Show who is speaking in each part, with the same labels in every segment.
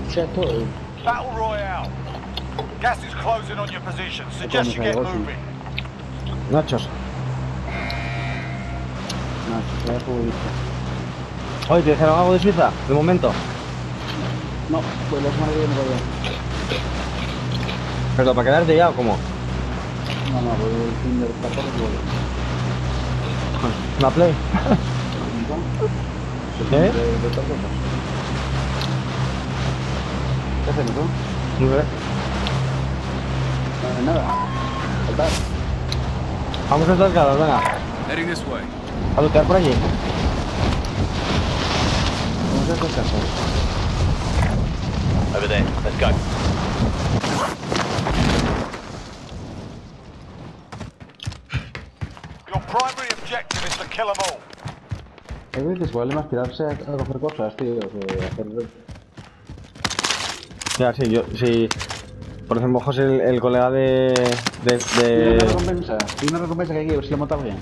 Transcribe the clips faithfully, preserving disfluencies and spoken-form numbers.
Speaker 1: Cheto.
Speaker 2: Battle Royale. Gas is closing on your position. Suggest you get moving.
Speaker 3: Nachos.
Speaker 1: Nachos, ya futbolista.
Speaker 3: Oye, ¿te dijeron algo de Suiza? De momento.
Speaker 1: No, pues la semana que viene todavía.
Speaker 3: ¿Pero para quedarte ya o cómo?
Speaker 1: No, no, pues el fin del catorce que vuelve.
Speaker 3: ¿Una play? ¿Eh?
Speaker 1: ¿Qué hacemos, no?
Speaker 3: No sé.
Speaker 1: No, nada. Saltar.
Speaker 3: Vamos a estar caros, venga.
Speaker 4: Heading this way.
Speaker 3: A lutear por allí.
Speaker 1: Vamos a hacer caso.
Speaker 5: Over there, let's go.
Speaker 2: Your primary objective is to kill them all.
Speaker 1: Hay veces vale más tirarse a, a coger cosas, tío, que hacer...
Speaker 3: Ya, sí, yo, sí. Por ejemplo, José, el, el colega de... de... de...
Speaker 1: ¿Y una recompensa? ¿Y una recompensa que hay que ver si la montas bien?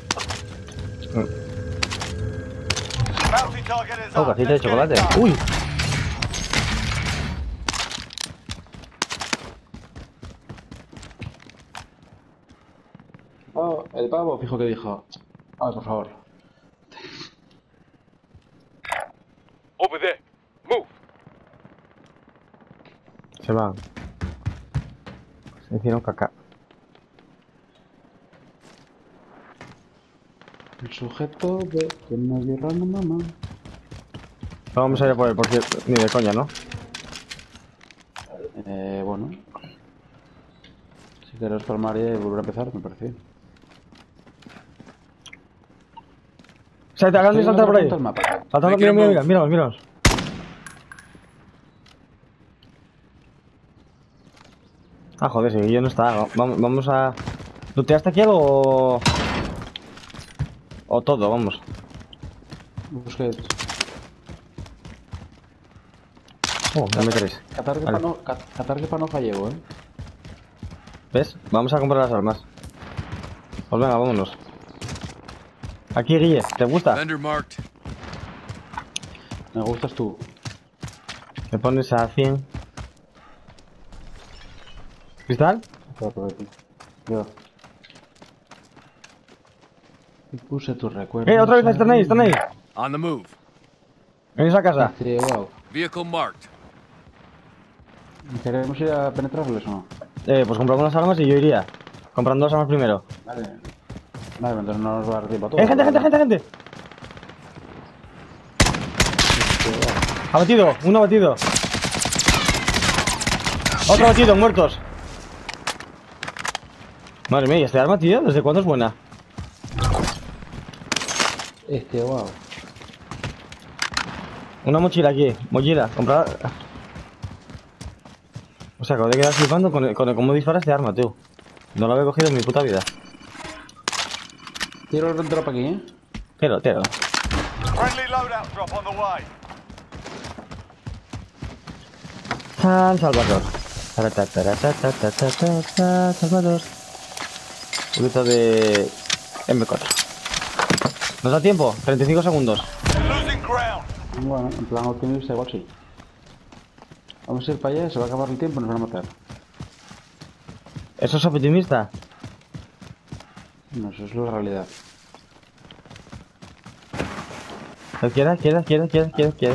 Speaker 2: Bounty target is
Speaker 3: Oh,
Speaker 2: up.
Speaker 3: cajita de
Speaker 2: Let's get it
Speaker 3: chocolate.
Speaker 2: done.
Speaker 3: Uy.
Speaker 1: Oh, el pavo, fijo que dijo. Ah, por favor.
Speaker 4: Over there. Move.
Speaker 3: Se va. Se hicieron caca.
Speaker 1: El sujeto de que no guerra no mamá.
Speaker 3: No vamos a ir a por él, porque ni de coña, ¿no?
Speaker 1: Eh, bueno. Si quieres palmar y volver a empezar, me parece bien.
Speaker 3: O sea, te hagan de saltar por ahí.
Speaker 1: El mapa.
Speaker 3: Saltando, mira, mira, mira, míranos, míranos. Ah, joder, si yo no está. Vamos, vamos a... ¿Looteaste aquí algo o...? O todo, vamos.
Speaker 1: Busqué.
Speaker 3: Oh, no me queréis.
Speaker 1: Catargue
Speaker 3: Vale.
Speaker 1: para no, ca- catargue pa' no fallego, eh.
Speaker 3: ¿Ves? Vamos a comprar las armas. Pues venga, vámonos. Aquí, Guille, ¿te gusta?
Speaker 4: Vendor marked.
Speaker 1: Me gustas tú.
Speaker 3: Me pones a cien. ¿Cristal?
Speaker 1: Espera, por aquí. Yo. Y puse tus recuerdos.
Speaker 3: ¡Eh, otra vez! ¡Están ahí, están ahí!
Speaker 4: On the move.
Speaker 3: En esa casa.
Speaker 1: Sí, wow.
Speaker 4: Vehicle marked.
Speaker 1: ¿Queremos ir a penetrarles o no?
Speaker 3: Eh, pues compramos las armas y yo iría. Comprando las armas primero.
Speaker 1: Vale. Vale, entonces no nos va a dar tiempo a todo.
Speaker 3: ¡Eh, gente, gente, gente, gente! Abatido, uno abatido. Otro abatido, muertos. Madre mía, ¿y este arma, tío? ¿Desde cuándo es buena?
Speaker 1: Este, wow.
Speaker 3: Una mochila aquí, mochila, comprada. O sea, acabo de quedar flipando con el, con el cómo dispara este arma, tío. No lo había cogido en mi puta vida.
Speaker 1: Tiro el drop aquí, eh.
Speaker 3: Tiro, tiro.
Speaker 2: Friendly loadout drop on the way.
Speaker 3: San Salvador. Taratataratatatatata, Salvador. Un poquito de eme cuatro. ¿Nos da tiempo? treinta y cinco segundos.
Speaker 2: Losing ground.
Speaker 1: Bueno, en plan optimista igual sí. Vamos a ir para allá, se va a acabar el tiempo y nos van a matar.
Speaker 3: ¿Eso es optimista?
Speaker 1: No, eso es la realidad.
Speaker 3: Quiera, quiera, quiera, quiera, quiera, quiera.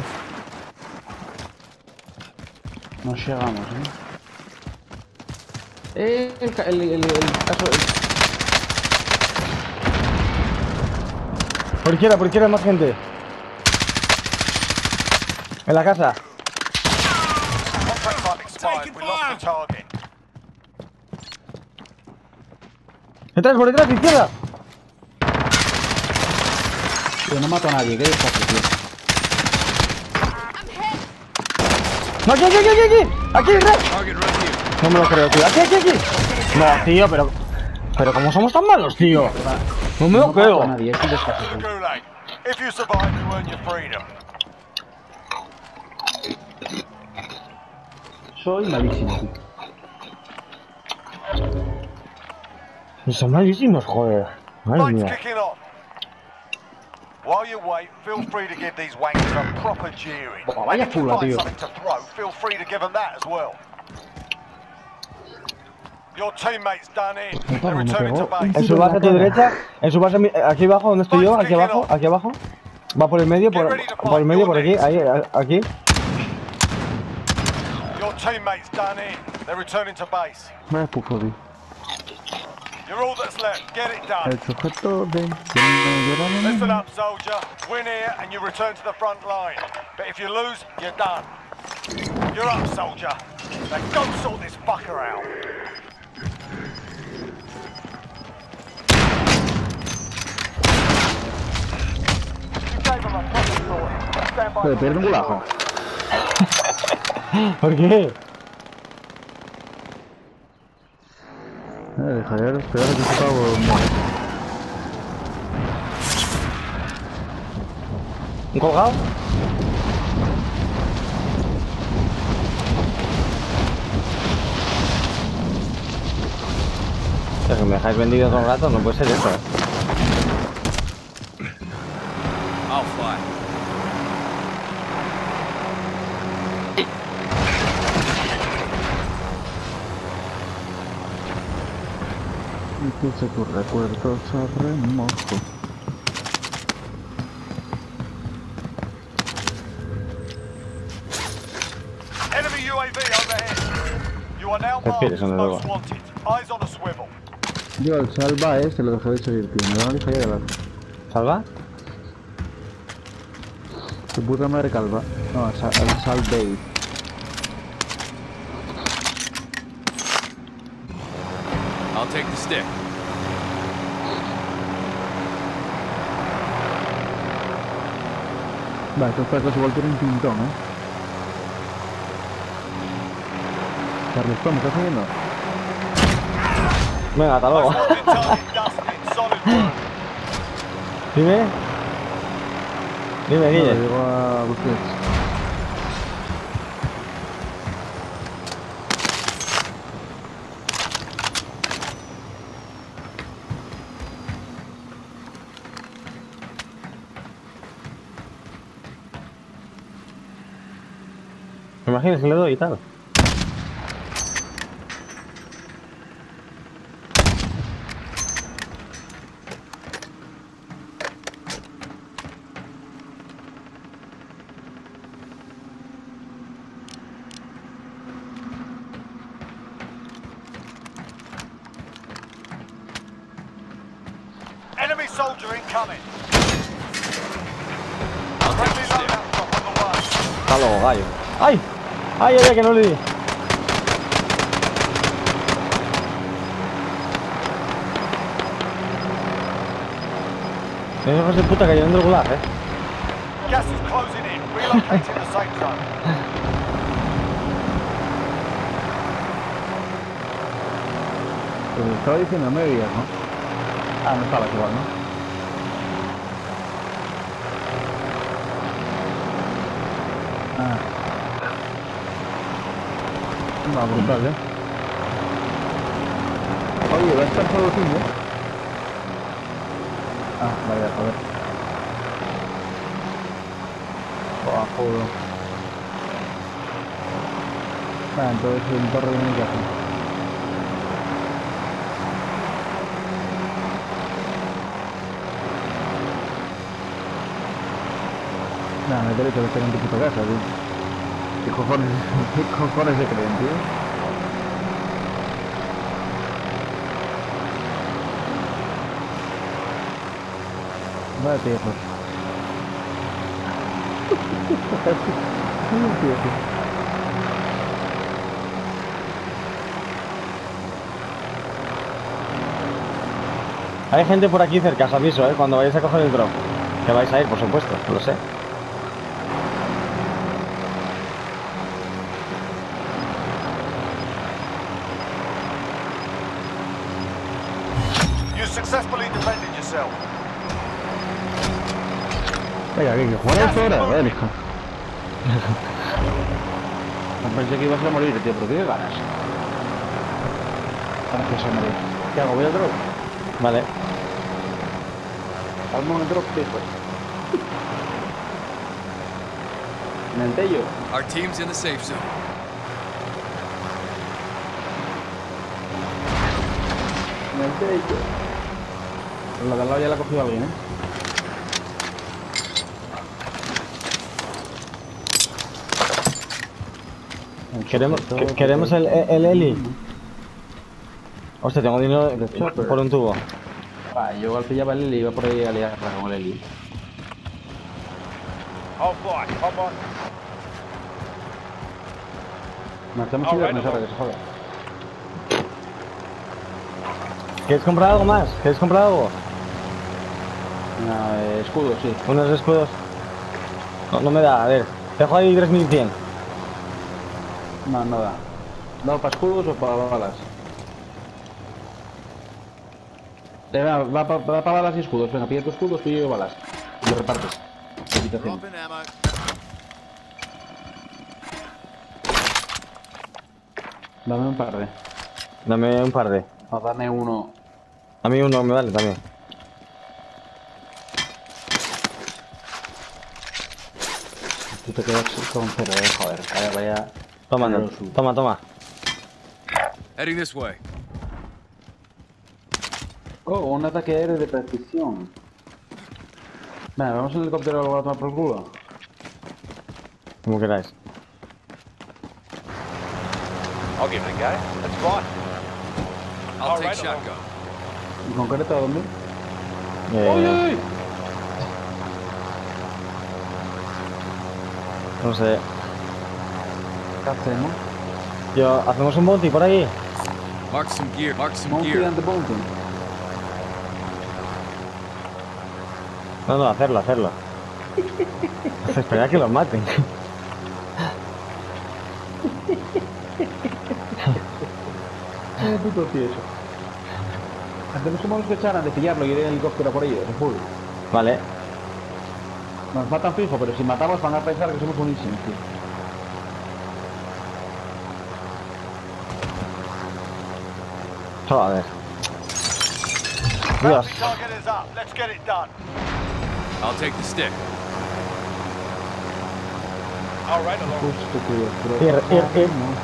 Speaker 1: No llegamos, eh. Eh, el, ca- el, el, el caso... el-
Speaker 3: Por izquierda, por izquierda hay más gente. En la casa.
Speaker 2: Contract time expired. We lost the target.
Speaker 3: Detrás, por detrás, izquierda.
Speaker 1: Tío, no mato a nadie, ¿qué desastre, tío?
Speaker 3: No, aquí, aquí, aquí, aquí. Aquí, detrás.
Speaker 4: Target right here.
Speaker 3: No me lo creo, tío. Aquí, aquí, aquí. No, tío, pero... Pero ¿cómo somos tan malos, tío? No me lo
Speaker 1: No mato a
Speaker 3: creo.
Speaker 1: nadie, es un desastre, tío.
Speaker 2: Gulag. If you survive, you earn your freedom.
Speaker 1: Soy malísimo, tío.
Speaker 3: Son malísimos, joder. Madre
Speaker 2: Fight's
Speaker 3: mía.
Speaker 2: kicking off. While you wait, feel free to give these wankers a proper jeering.
Speaker 1: Oh, vaya
Speaker 2: If you
Speaker 1: pula,
Speaker 2: find
Speaker 1: tío.
Speaker 2: something to throw, feel free to give them that as well. Your teammate's done in. They're returning to
Speaker 3: En
Speaker 2: base.
Speaker 3: su base a tu derecha, en su base, aquí abajo, donde estoy yo, aquí abajo, aquí abajo. Va por el medio, por, por el medio, por aquí, ahí, aquí.
Speaker 2: Your teammate's done in. They're returning to base.
Speaker 1: Vaya pufo, tío.
Speaker 2: You're all that's left. Get it done.
Speaker 1: El sujeto de...
Speaker 2: Listen up, soldier. Win here and you return to the front line. But if you lose, you're done. You're up, soldier. Now go sort this fucker out. You gave him a proper thought. Stand by
Speaker 1: Se
Speaker 2: for
Speaker 1: pierde un
Speaker 2: resupply.
Speaker 1: gulazo.
Speaker 3: ¿Por qué?
Speaker 1: Eh, dejaría de esperar a que se pago.
Speaker 3: ¿Un colgado? Es que me dejáis vendido todo el rato, no puede ser eso.
Speaker 4: I'll fly.
Speaker 1: Y que se tu recuerdo se remojo.
Speaker 2: Enemy U A V overhead. You are now
Speaker 3: Te
Speaker 2: marked
Speaker 3: pides,
Speaker 2: as
Speaker 3: anda,
Speaker 2: most
Speaker 3: luego.
Speaker 2: wanted. Eyes on a swivel.
Speaker 1: Yo, el salva este lo dejé de seguir, tío. Me lo han dejado de dar.
Speaker 3: ¿Salva?
Speaker 1: Tu puta madre calva. No, el, sal, el Sal Dave.
Speaker 4: I'll take the stick.
Speaker 1: Vale, estos perros igual tienen pintón, eh. Carlos, ¿cómo estás oyendo?
Speaker 3: Venga, hasta luego.
Speaker 2: Most wanted target dusted. Solid work.
Speaker 3: Dime. Dime,
Speaker 1: No,
Speaker 3: Guille.
Speaker 1: digo a Busquets.
Speaker 3: ¿Me imaginas que le doy y tal?
Speaker 2: Enemy soldier incoming. Friendly loadout drop on the way.
Speaker 3: Hasta luego, gallo. ¡Ay! ¡Ay, ay, ay, que no le di! Los hijos de puta cayendo el gulag, eh.
Speaker 2: Gas is closing in. Relocating the safe zone.
Speaker 1: Pues estaba diciendo medias, ¿no? Ah, no estabas igual, ¿no? Ah. No, brutal, ¿eh? Oye, va a estar solo cinco. Ah, vaya, joder. Oh, joder. Ah, entonces el torre de mi casa. Nah, no hay derecho a estar en tu puta casa, tío. ¿Qué cojones, qué cojones se creen, tío? Vaya viejos.
Speaker 3: Hay gente por aquí cerca, os aviso, eh, cuando vayáis a coger el drop. Que vais a ir, por supuesto, lo sé.
Speaker 2: You successfully defended yourself.
Speaker 1: Venga, que jugar esto ahora, a ver, hijo. No pensé que ibas a morir, tío, pero ¿qué ganas? Gracias a morir. ¿Qué hago? ¿Voy al drop?
Speaker 3: Vale.
Speaker 1: Al el drop, tío. En el tello.
Speaker 4: Our team's in the safe zone.
Speaker 1: En el tello. Pues la de al lado ya la ha cogido alguien, ¿eh?
Speaker 3: Queremos, que- queremos el, el Eli. Hostia, tengo dinero por, por un tubo.
Speaker 1: Ah, yo al pillaba el Eli y iba por ahí a liarla con el Eli.
Speaker 2: I'll fly. Come on.
Speaker 1: Marchamos y
Speaker 2: Alright,
Speaker 1: nos ahora que se joda.
Speaker 3: ¿Quieres comprar algo más? ¿Quieres comprar algo?
Speaker 1: Una, eh, escudo, sí.
Speaker 3: Unos escudos. No, no me da, a ver. Dejo ahí tres mil cien.
Speaker 1: No, nada. ¿No para escudos o para balas? Eh, va, va, pa- va para balas y escudos. Venga, pilla tus escudos, tú y yo balas. Y lo repartes. Habitación.
Speaker 4: Dropping ammo.
Speaker 1: Dame un par de.
Speaker 3: Dame un par de.
Speaker 1: O dame uno.
Speaker 3: A mí uno me vale también.
Speaker 1: Tú te quedas con cero, eh. Joder, vaya, vaya.
Speaker 3: Toma, no,
Speaker 1: generoso.
Speaker 3: toma, toma.
Speaker 4: Heading this way.
Speaker 1: Oh, un ataque aéreo de precisión. Venga, vamos en el helicóptero a tomar por el culo.
Speaker 3: Como queráis.
Speaker 2: I'll give it a go. That's fine.
Speaker 4: I'll
Speaker 2: All
Speaker 4: take
Speaker 2: right,
Speaker 4: shotgun.
Speaker 1: ¿En concreto a dónde?
Speaker 3: Eh,
Speaker 1: ¡Uy, uy, uy!
Speaker 3: no sé.
Speaker 1: ¿Qué hacemos?
Speaker 3: Yo, ¿hacemos un bounty por ahí?
Speaker 4: Mark some gear. Mark some
Speaker 1: Monkey
Speaker 4: gear.
Speaker 1: and the Bounty.
Speaker 3: No, no, hacerlo, hacerlo. Esperar a que los maten.
Speaker 1: Eh, puto tieso. Hacemos como los que echaran de pillarlo y ir en helicóptero por ellos, en full.
Speaker 3: Vale.
Speaker 1: Nos matan fijo, pero si matamos van a pensar que somos buenísimos, tío.
Speaker 3: Solo a ver.
Speaker 2: Bounty
Speaker 3: Dios.
Speaker 2: target is up. Let's get it done.
Speaker 4: I'll take the stick.
Speaker 2: All right, along.
Speaker 1: Justo, tío. Pero...
Speaker 3: Ir, ir, ir.
Speaker 1: No.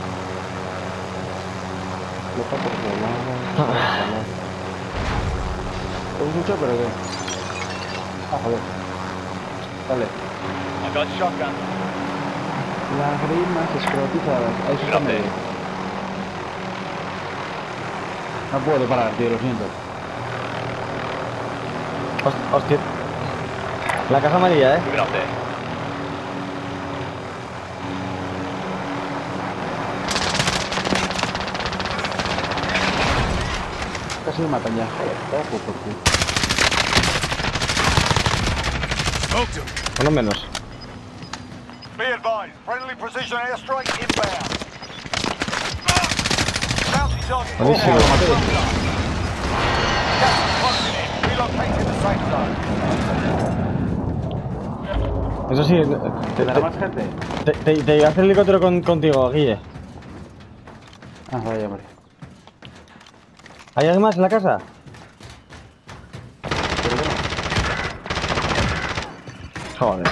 Speaker 1: Loca por volar. ¿Os escucho, pero qué? Ah, joder. Dale.
Speaker 2: I got shotgun.
Speaker 1: Lágrimas escrotizadas. Ahí se está medio. No puedo parar, tío, lo siento.
Speaker 3: Host- Hostia. La caja amarilla, eh.
Speaker 2: Moving up there.
Speaker 1: Casi me matan ya. Joder, todo poco, tío.
Speaker 4: Smoked him.
Speaker 3: Por lo menos.
Speaker 2: Be advised. Friendly precision airstrike inbound. Bounty target.
Speaker 3: Buenísimo.
Speaker 2: Gas is closing in. Relocating the safe zone.
Speaker 3: Eso sí, te,
Speaker 1: ¿Te dará
Speaker 3: te,
Speaker 1: más gente?
Speaker 3: te, te, te llevaste el helicóptero con, contigo, Guille.
Speaker 1: Ah, vaya, hombre.
Speaker 3: ¿Hay alguien más en la casa?
Speaker 1: Pero bueno.
Speaker 3: Joder.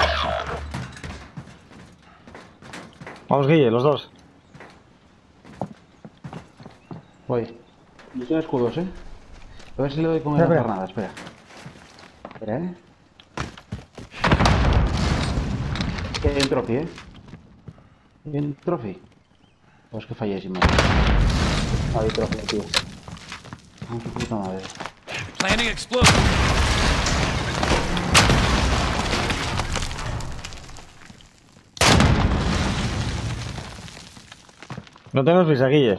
Speaker 3: Vamos, Guille, los dos.
Speaker 1: Voy. Yo tengo escudos, eh. A ver si le doy con
Speaker 3: Espera,
Speaker 1: el
Speaker 3: espera.
Speaker 1: nada, espera. Espera, eh. Que hay un trophy, eh. Hay un trophy. O es que fallé sin más. No hay trophy, tío. No, su puta madre.
Speaker 4: Planning explosion.
Speaker 3: No tenemos prisa, Guille.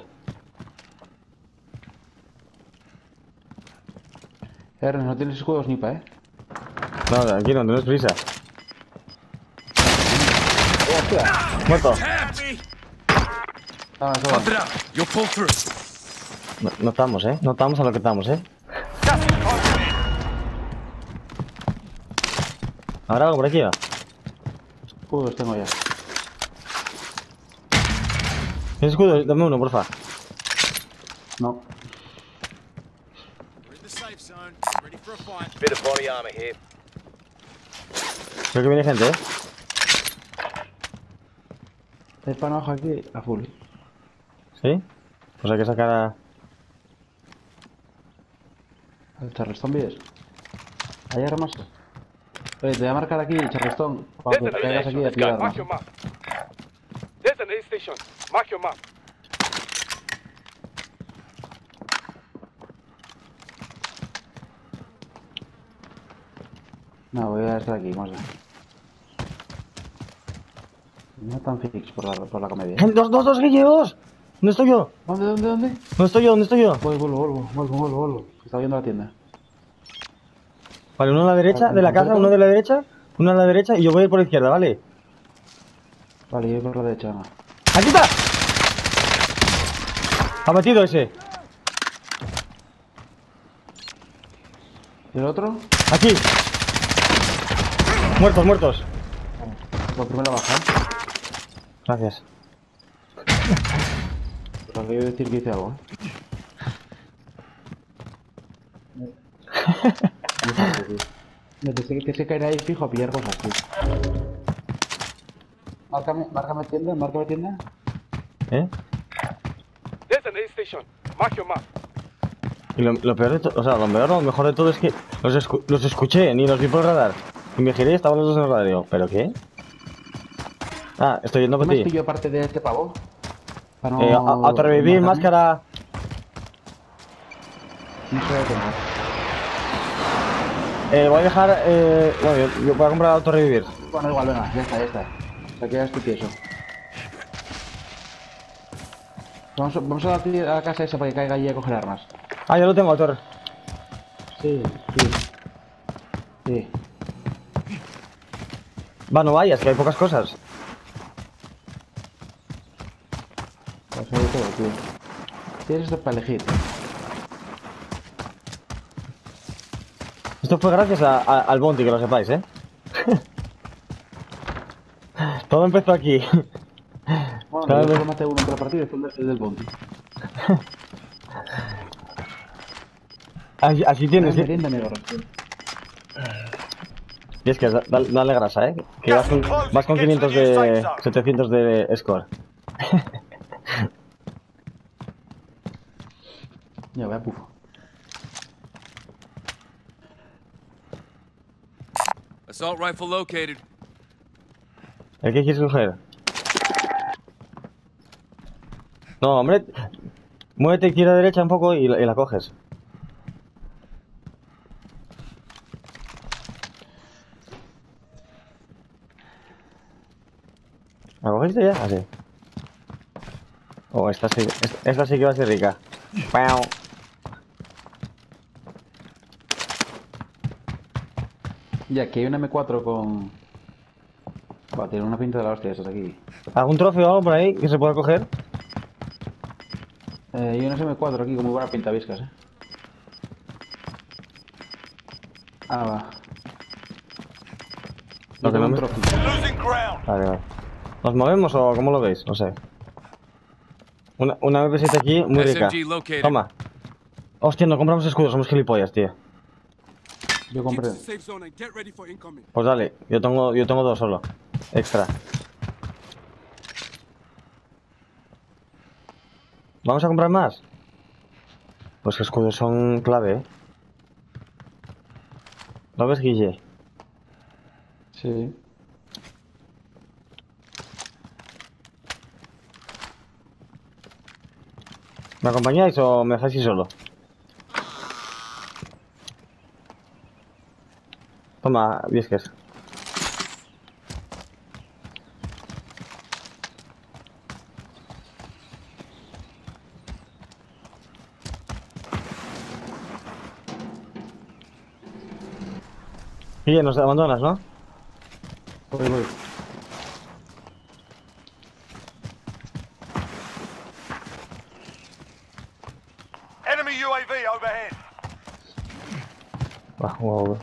Speaker 1: Ernest, no tienes escudos ni pa, eh.
Speaker 3: No, aquí no tenemos prisa.
Speaker 1: ¡Hostia!
Speaker 3: Muerto.
Speaker 4: Tapped.
Speaker 1: Ah, eso
Speaker 4: Pump
Speaker 1: va.
Speaker 4: it up. You'll pull through.
Speaker 3: No, no estamos, eh. No estamos a lo que estamos, eh.
Speaker 2: Gas is closing in.
Speaker 3: ¿Habrá algo por aquí? ¿O?
Speaker 1: Escudos tengo ya.
Speaker 3: ¿Tienes escudo? Dame uno, porfa.
Speaker 1: No.
Speaker 4: We're in the safe zone. Ready for a fight.
Speaker 2: Bit of body armor here.
Speaker 3: Creo que viene gente, ¿eh?
Speaker 1: Hay pan abajo aquí a full.
Speaker 3: ¿Sí? Pues hay que sacar a...
Speaker 1: Al charrestón, ¿ves? Hay armas. Oye, te voy a marcar aquí, charrestón, para que
Speaker 5: There's an
Speaker 1: te
Speaker 5: aid
Speaker 1: caigas aquí
Speaker 5: station.
Speaker 1: a pillar
Speaker 5: Guy, mark
Speaker 1: armas.
Speaker 5: your map. There's an aid station. Mark your map.
Speaker 1: No, voy a estar aquí, vamos a ver. No tan fix por la, por la comedia.
Speaker 3: ¡Gente, dos, dos, dos, Guille, dos! ¿Dónde estoy yo?
Speaker 1: ¿Dónde, dónde, dónde?
Speaker 3: ¿Dónde estoy yo? ¿Dónde estoy yo?
Speaker 1: Vuelvo, vuelvo, vuelvo, vuelvo, vuelvo, vuelvo. Está viendo la tienda.
Speaker 3: Vale, uno a la derecha de la casa, uno de la derecha, uno a la derecha y yo voy a ir por la izquierda, ¿vale?
Speaker 1: Vale, yo voy por la derecha, venga.
Speaker 3: ¡Aquí está! Ha batido ese.
Speaker 1: ¿Y el otro?
Speaker 3: Aquí. Muertos, muertos.
Speaker 1: Por primera baja.
Speaker 3: Gracias.
Speaker 1: Pero quiero decir que hice algo, ¿eh? No, te sé que se caerá ahí fijo a pillar cosas, tío. Márcame, márcame tienda, márcame tienda.
Speaker 3: ¿Eh?
Speaker 5: There's an aid station. Mark your map.
Speaker 3: Y lo, lo peor de todo, o sea, lo peor, lo mejor de todo es que los, escu los escuché, ni los vi por el radar. Y me giré y estaban los dos en el radar. Digo, ¿pero qué? Ah, estoy yendo
Speaker 1: ¿Qué
Speaker 3: por
Speaker 1: más
Speaker 3: ti.
Speaker 1: pillo aparte de este pavo? Para no...
Speaker 3: Eh, a- autorrevivir,
Speaker 1: matarme.
Speaker 3: máscara.
Speaker 1: No se va a tomar.
Speaker 3: Eh, voy a dejar, eh, bueno, yo, yo voy a comprar autorrevivir.
Speaker 1: Bueno, igual, venga, ya está, ya está. Se queda tu tieso. Vamos, a- vamos a la, ti- a la casa esa para que caiga allí a coger armas.
Speaker 3: Ah, ya lo tengo, autor.
Speaker 1: Sí, sí. Sí.
Speaker 3: Va, no vayas, que hay pocas cosas.
Speaker 1: Pues sobre todo, tío. Tienes esto para elegir.
Speaker 3: Esto fue gracias a, a- al Bounty, que lo sepáis, ¿eh? Todo empezó aquí.
Speaker 1: Bueno,
Speaker 3: Cada
Speaker 1: yo
Speaker 3: vez-
Speaker 1: solo maté uno en la partida y fue el del- el del bounty.
Speaker 3: Así, así tienes,
Speaker 1: Una
Speaker 3: ¿eh?
Speaker 1: merienda negro, tío.
Speaker 3: Y es que da- da- dale grasa, ¿eh? Que vas con, vas con quinientos de... setecientos de score.
Speaker 1: Ya, vaya pufo.
Speaker 4: Assault rifle located.
Speaker 3: ¿El qué quieres coger? No, hombre. Muévete izquierda derecha un poco y la, y la coges. ¿La cogiste ya? Así. Oh, esta sí, esta, esta sí que va a ser rica. ¡Pau!
Speaker 1: Y aquí hay una eme cuatro con... Va, tiene una pinta de la hostia esas aquí.
Speaker 3: ¿Algún trofeo o algo por ahí que se pueda coger?
Speaker 1: Eh, hay una eme cuatro aquí con muy buena pinta viscas, eh. Ah, va.
Speaker 3: Lo que no me-
Speaker 1: trofeo.
Speaker 2: Losing ground.
Speaker 3: Vale, vale. ¿Nos movemos o cómo lo veis? No sé. Una, una eme pe siete aquí, muy rica.
Speaker 4: S M G located.
Speaker 3: Toma. Hostia, no compramos escudos, somos gilipollas, tío.
Speaker 1: Yo compré.
Speaker 4: Safe zone and get ready for incoming.
Speaker 3: Pues dale, yo tengo, yo tengo dos solo. Extra. ¿Vamos a comprar más? Pues que escudos son clave, ¿eh? ¿Lo ves, Guille?
Speaker 1: Sí.
Speaker 3: ¿Me acompañáis o me dejáis ir solo? Toma, Viesques. Guille, nos abandonas, ¿no?
Speaker 1: Voy, voy.
Speaker 2: Enemy U A V overhead.
Speaker 3: Va, wow.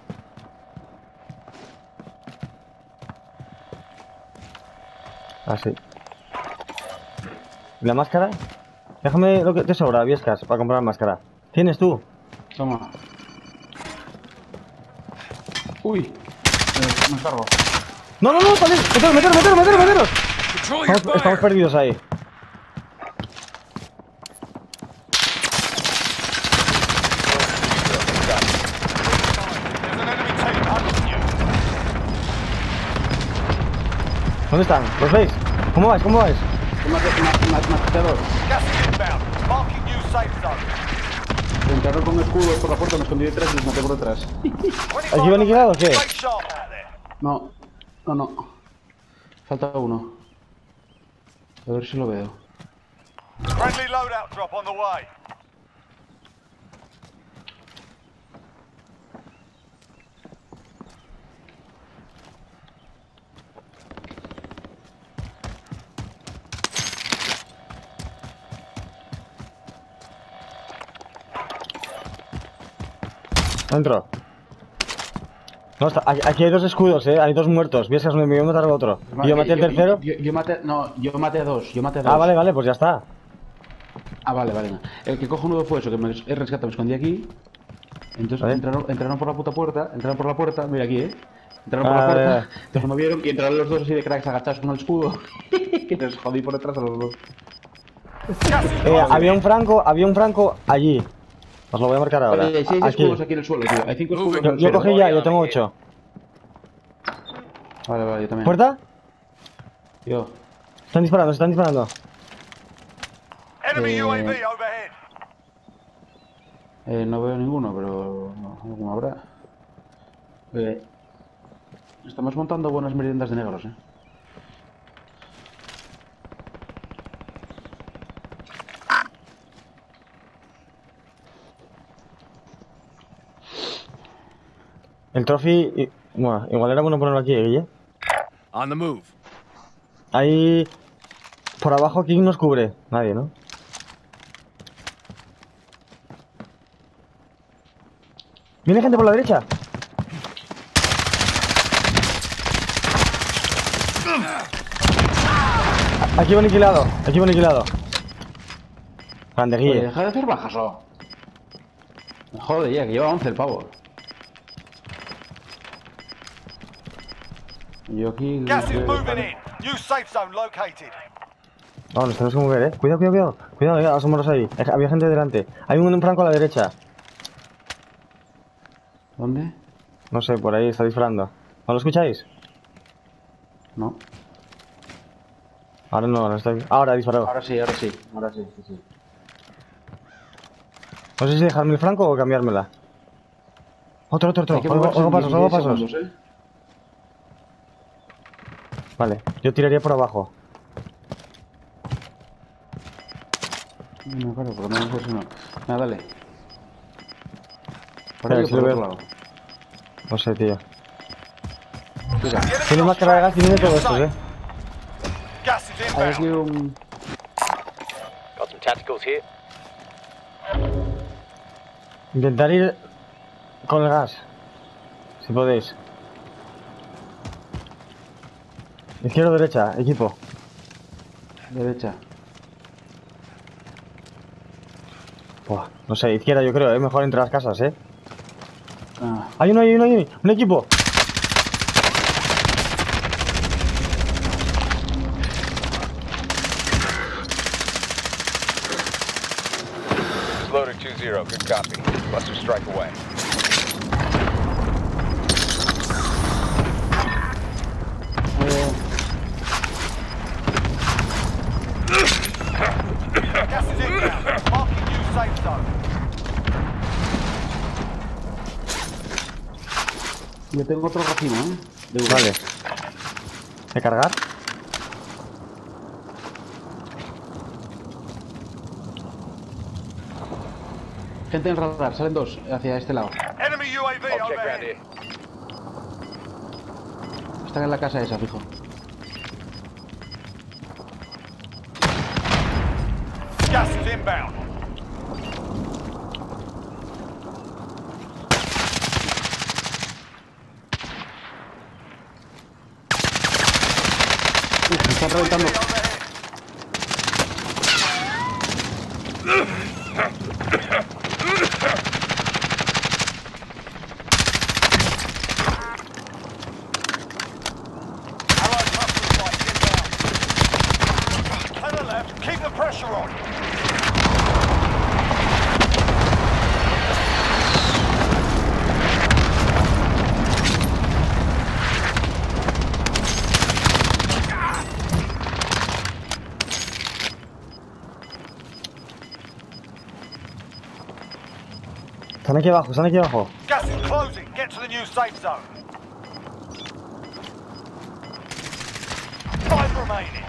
Speaker 3: Así. ¿Y la máscara? Déjame lo que te sobra, Viescas, para comprar máscara. ¿Tienes tú?
Speaker 1: Toma. Uy. Me, me cargo.
Speaker 3: No, no, no, salid. Meteros, meteros, meteros, meteros, meteros.
Speaker 4: Control your
Speaker 3: Estamos, estamos
Speaker 4: fire.
Speaker 3: perdidos ahí.
Speaker 2: There's an enemy team hunting you.
Speaker 3: ¿Dónde están? ¿Los veis? ¿Cómo vais? ¿Cómo vais?
Speaker 1: Mate, ma- ma- mate a dos.
Speaker 2: Gas is inbound. Marking new safe zone.
Speaker 1: Entraron con escudos por la puerta, me escondí detrás y los maté por detrás.
Speaker 3: ¿Aquí va aniquilado o qué?
Speaker 2: Stay sharp out there.
Speaker 1: No, no, no. Falta uno. A ver si lo veo.
Speaker 2: Friendly loadout drop on the way.
Speaker 3: Dentro. No, está, aquí, aquí hay dos escudos, eh. Hay dos muertos. Viesas, me voy a matar al otro. Y yo maté al tercero.
Speaker 1: Yo, yo maté, no, yo maté a dos, yo maté a dos.
Speaker 3: Ah, vale, vale, pues ya está.
Speaker 1: Ah, vale, vale. El que cojonudo fue eso, que me he rescatado, me escondí aquí. Entonces
Speaker 3: Vale.
Speaker 1: entraron, entraron por la puta puerta, entraron por la puerta, mira aquí, eh. Entraron por
Speaker 3: Ah,
Speaker 1: la puerta,
Speaker 3: vale, vale.
Speaker 1: entonces me vieron y entraron los dos así de cracks agachados con el escudo. Que les jodí por detrás a los dos.
Speaker 2: Gas is
Speaker 3: Eh,
Speaker 2: closing
Speaker 3: había
Speaker 2: in.
Speaker 3: un franco, había un franco allí. Os lo voy a marcar ahora.
Speaker 1: Vale, hay seis
Speaker 3: Aquí.
Speaker 1: escudos aquí en el suelo, tío. Hay cinco escudos en
Speaker 3: Yo,
Speaker 1: el
Speaker 3: yo
Speaker 1: suelo.
Speaker 3: cogí ya, yo tengo ocho.
Speaker 1: Vale, vale, yo también.
Speaker 3: ¿Puerta?
Speaker 1: Yo.
Speaker 3: Están disparando, están disparando.
Speaker 2: Enemy
Speaker 1: Eh,
Speaker 2: U A V overhead.
Speaker 1: Eh, no veo ninguno, pero no, alguno habrá. Eh, estamos montando buenas meriendas de negros, eh.
Speaker 3: El trophy. y- Bueno, igual era bueno ponerlo aquí, ¿eh, Guille?
Speaker 4: On the move.
Speaker 3: Ahí. Por abajo, ¿quién nos cubre? Nadie, ¿no? Viene gente por la derecha. Aquí va aniquilado, aquí va aniquilado. Grande,
Speaker 1: Oye,
Speaker 3: Guille.
Speaker 1: deja de hacer bajas, oh. Joder, ya, que lleva once el pavo. Yo aquí...
Speaker 2: Gas is
Speaker 1: eh,
Speaker 2: moving in. New safe zone located.
Speaker 3: No, nos tenemos que mover, eh. Cuidado, cuidado, cuidado. Cuidado, eh, asomaros ahí. Eh, Había gente delante. Hay un, un franco a la derecha.
Speaker 1: ¿Dónde?
Speaker 3: No sé, por ahí está disparando. ¿No lo escucháis?
Speaker 1: No.
Speaker 3: Ahora no, no está. Ahora ha disparado.
Speaker 1: Ahora sí, ahora sí. Ahora sí, sí, sí.
Speaker 3: No sé si dejarme el franco o cambiármela. Otro, otro, otro.
Speaker 1: Hay que
Speaker 3: Oigo,
Speaker 1: moverse
Speaker 3: oigo
Speaker 1: en
Speaker 3: pasos, oigo
Speaker 1: diez
Speaker 3: pasos.
Speaker 1: segundos, ¿eh?
Speaker 3: Vale, yo tiraría por abajo.
Speaker 1: No, claro, porque no es eso, no. Nada, dale. Por
Speaker 3: Espera,
Speaker 1: ahí o
Speaker 3: si
Speaker 1: por
Speaker 3: lo
Speaker 1: otro
Speaker 3: veo.
Speaker 1: lado.
Speaker 3: No sé, tío.
Speaker 1: Mira,
Speaker 2: The enemy
Speaker 3: Tiene
Speaker 2: on
Speaker 3: máscara de
Speaker 2: track.
Speaker 3: gas y tiene
Speaker 2: You're
Speaker 3: todo esto,
Speaker 2: safe.
Speaker 3: eh.
Speaker 2: Gas is
Speaker 1: hay aquí
Speaker 2: inbound.
Speaker 1: un...
Speaker 5: Got some tacticals here.
Speaker 3: Intentar ir con el gas. Si podéis. Izquierda o derecha, equipo.
Speaker 1: Derecha.
Speaker 3: Buah, no sé, izquierda yo creo, eh. Mejor entre las casas, eh.
Speaker 1: Ah,
Speaker 3: Hay uno, hay uno, hay uno. Un equipo.
Speaker 6: Loader two zero, good copy. Buster strike away.
Speaker 1: eh,
Speaker 2: Gas is inbound. Marking new safe zone.
Speaker 1: yo tengo otro racimo, ¿eh? De uva.
Speaker 3: Vale. ¿De cargar?
Speaker 1: Gente en radar, salen dos hacia este lado.
Speaker 2: Enemy U A V
Speaker 6: I'll check around
Speaker 2: overhead.
Speaker 6: here.
Speaker 1: Están en la casa esa, fijo.
Speaker 2: Gas is inbound.
Speaker 1: Uf, me están reventando.
Speaker 2: overhead. pressure on.
Speaker 3: Están aquí abajo, están aquí abajo.
Speaker 2: Gas is closing. Get to the new safe zone. Five remaining.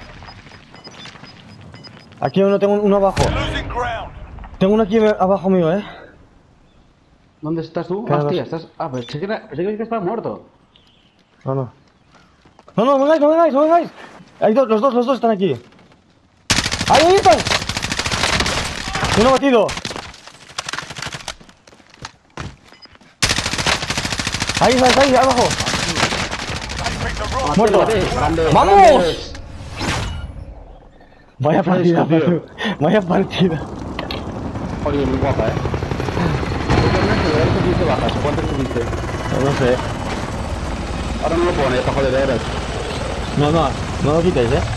Speaker 3: Aquí uno, tengo uno abajo.
Speaker 2: Losing ground.
Speaker 3: Tengo uno aquí abajo mío, eh.
Speaker 1: ¿Dónde estás tú?
Speaker 3: Claro.
Speaker 1: Hostia, estás... Ah, pensé que, era... pensé que estás muerto.
Speaker 3: No, no. No, no, no vengáis, no vengáis, no vengáis. Hay dos, los dos, los dos están aquí. ¡Ahí, ahí están! Uno batido. Ahí, ahí, ahí, abajo.
Speaker 2: They picked the wrong
Speaker 3: Muerto.
Speaker 1: Grande,
Speaker 3: ¡Vamos!
Speaker 1: grandes.
Speaker 3: Vaya partida,
Speaker 1: tío.
Speaker 3: Pablo. Vaya partida.
Speaker 1: Oye, muy guapa, eh. ¿Cuántas tuviste bajas? ¿Cuántas tuviste?
Speaker 3: No, no sé.
Speaker 1: Ahora no lo pone, para joder, de veras.
Speaker 3: No, no, no lo quitéis, eh.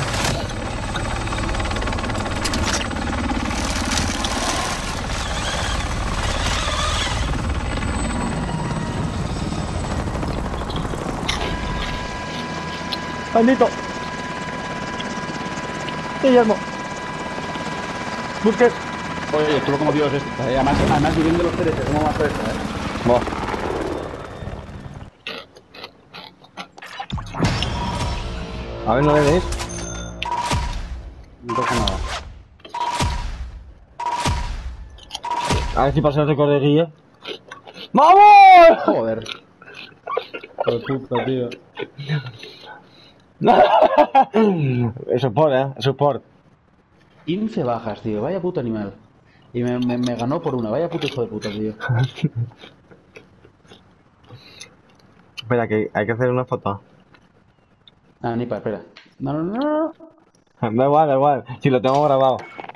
Speaker 3: Maldito. Guillermo. Busques.
Speaker 1: Oye, estuvo como Dios esta, eh. Además, además viviendo los tres, ¿cómo va a ser esta, eh?
Speaker 3: Buah. A ver, no le veis.
Speaker 1: No toca nada.
Speaker 3: A ver si pasa el récord de Guille. ¡Vamos!
Speaker 1: Joder. Qué puta, tío.
Speaker 3: Es support, eh. Es support.
Speaker 1: quince bajas, tío. Vaya puto animal. Y me, me, me ganó por una. Vaya puto hijo de puta, tío.
Speaker 3: Espera, que hay que hacer una foto.
Speaker 1: Ah, Nipa, espera. No, no, no, no.
Speaker 3: Da igual, da igual. Si lo tengo grabado.